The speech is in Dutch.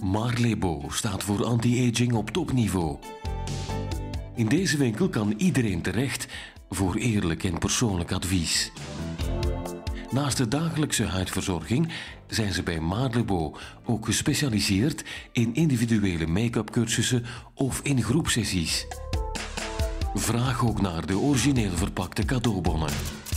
Marlebo staat voor anti-aging op topniveau. In deze winkel kan iedereen terecht voor eerlijk en persoonlijk advies. Naast de dagelijkse huidverzorging zijn ze bij Marlebo ook gespecialiseerd in individuele make-up cursussen of in groepsessies. Vraag ook naar de origineel verpakte cadeaubonnen.